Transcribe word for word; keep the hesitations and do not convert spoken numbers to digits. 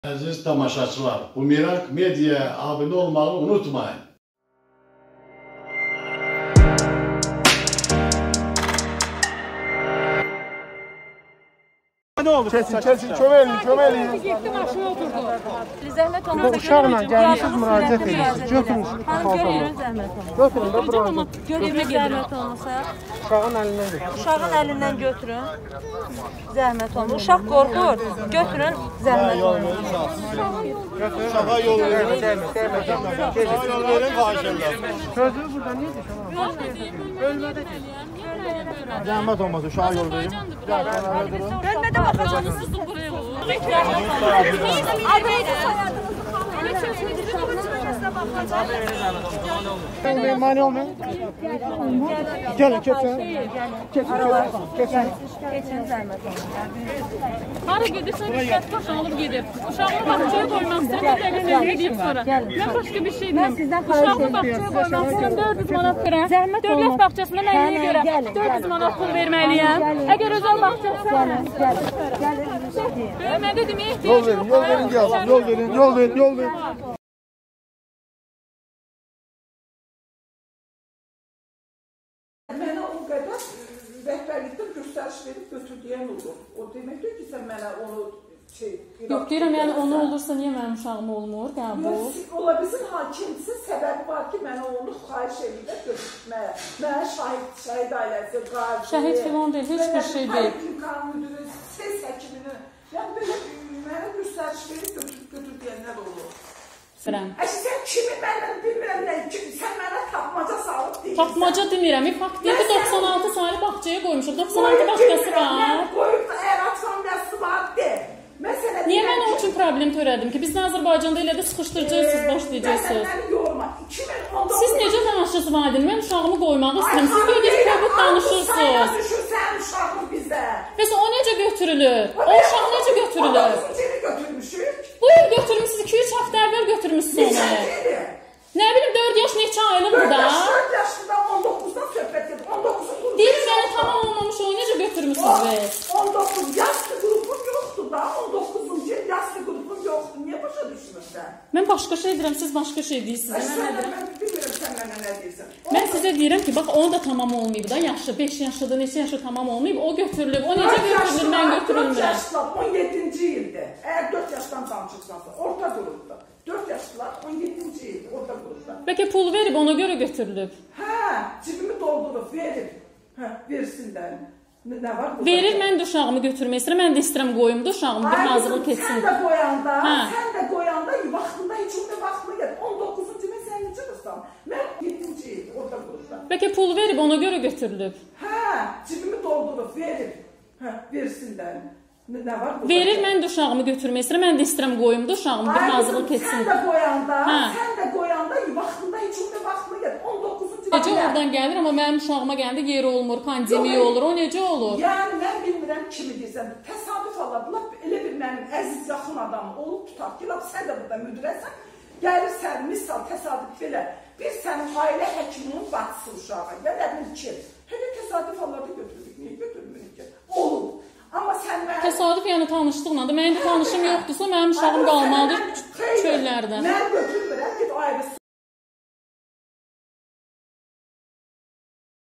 Aziz tamaşaçılar, Bumerang Media abone olmayı unutmayın. Ne oldu? Kesin, kesin, çömelin, çömelin. Gittim aşağı oturdu. Zəhmət olmasa Uşaqla gəlmişsiniz, müraciət edirsiniz. Götürün Görürün zəhmət olmasa. Götürün də bura. Görürün zəhmət olmasa. Uşağın əlindən götürün. Uşağın əlindən götürün. Zəhmət olmasa. Uşaq qorxur. Götürün zəhmət olmasa. Uşağa yol verin. Uşağa yol verin, xahiş edirəm. Sözü burada niyə Ölmədə Zəhmət olmaz, uşağa yol verin. Ölmədə baxacaqsınız buraya. Adresi soyadınızı olmayın, mani olmayın. Gelin, keçin. Keçin, keçin. Keçin zəhmət olmasa. Hara gedirsən, diqqət başa alıb gedib. Uşağını bağçaya qoymaq istəyirəm, bir dəqiqə səni gedib sonra. Mən başqa bir şey deyim. Uşağını bağçaya qoymaq istəyirəm, dörd yüz manat verəm. Zəhmət olmasa. Dövlət bağçasında nəyinə görə dörd yüz manat pul verməliyəm. Əgər özəl bağçası vermədə deməyə Yol ehtiyac verin, yol verin, yazın. Yol verin, yol verin, yol verin. Mənə o qədər rəhbərlikdən göstəriş verib götürdüyən olur. O deməkdir ki, sən mənə onu şey... Yox, deyirəm, yəni onu olursa niyə mənim uşağım olmur, qəbul? Ola bizim hakimsin, səbəbi var ki, mənə onu xahiş edirlər götürməyə. Mənə şahid, şahid ailəsi, qarşı... Şəhid filan deyil, heç bir şey deyil. Qanun müdürü, ses həkimini... Yəni, belə mənə göstəriş verib götürdüyənlər olur. Əşi, sən kimi məndən bilmirəm nə, sən mənə tapmaca salıb deyirsən. Tapmaca demirəm, fakt deyil ki, doxsan altı saylı bağçaya qoymuşum, doxsan altı başqası var. Qoyub da əgər aksiyoniyası var, de. Niyə mən o üçün problem törədim ki, biz Azərbaycanda elə də sıxışdıracaqsınız, başlayacaqsınız. Məni yorma. Siz necə danışırsınız Vadin? Mən uşağımı qoymaq istəyirəm. Siz görürüz ki, bu danışırsınız. Düşürsən uşağını bizə. Bəs o necə götürülür? O uşaq necə götürülür? Necə götürmüşük? Bu il götürmüşsünüz, iki üç həftə əvvəl götürmüşsünüz onu. Nə bilim, dörd yaş neçə aylıqdır da? dörd yaşında on doqquzdan söhbət edir. on doqquzun Deyirəm, yəni tamam olmamış o necə götürmüşsünüz biz? on doqquz yaşlı qrupun yoxdur da. on doqquzuncu yaşlı qrupun yoxdur. Niyə başa düşmürsən? Mən başqa şey deyirəm, siz başqa şey deyirsiniz. Mən bilmirəm sən mənə nə deyirsən. Mən sizə deyirəm ki, bax, onu da tamam olmayıb da, yaşı, beş yaşlıdır, neçə yaşı tamam olmayıb, o götürülüb, o necə götürülür, mən götürülmürəm. dörd yaşlılar on yeddinci ildir. Əgər dörd yaşdan danışırsansa, orta qrupda. dörd yaşlılar on yeddinci ildir, orta qrupda. Bəlkə pul verib, ona görə götürülüb. Hə, cibimi doldurub, verib. Hə, versinlər. Nə var burada? Verir, mən də uşağımı götürmək istəyirəm, mən də istəyirəm qoyum da uşağımı bir hazırlıq etsin. Sən də qoyanda, sən də qoyanda, vaxtında heç onda vaxtında gəl. on doqquzuncu ildə sən necə qırsan? Mən yeddinci ildir, orta qrupda. Bəlkə pul verib, ona görə götürülüb. Hə, cibimi doldurub, verib. Hə, versinlər. Nə var burada? Verir, mən də uşağımı götürmək istəyirəm, mən də istəyirəm qoyum da uşağımı bir hazırlıq etsin. Sən də qoyanda, sən də qoyanda, vaxtında heç onda vaxtında gəl. on doqquzuncu ildə. Necə oradan gəlir, amma mənim uşağıma gəndə yeri olmur, pandemiya olur, o necə olur? Yəni, mən bilmirəm kimi deyirsən, təsadüf aladılar, elə bir mənim əziz yaxın adamım olub tutaq ki, sən də burada müdürəsən, gəlirsən, misal, təsadüf belə, bir sənin ailə həkiminin bacısı uşağı, ya nə bilir ki, hələ təsadüf aladı götürdük, niyə götürmürük ki? Olub. Amma sən mənim... Təsadüf yəni tanışdıqla da, mənim də tanışım yoxdursa, mənim uşağım qalmalıdır çöllərdə. Mən götürmürəm, git ayrı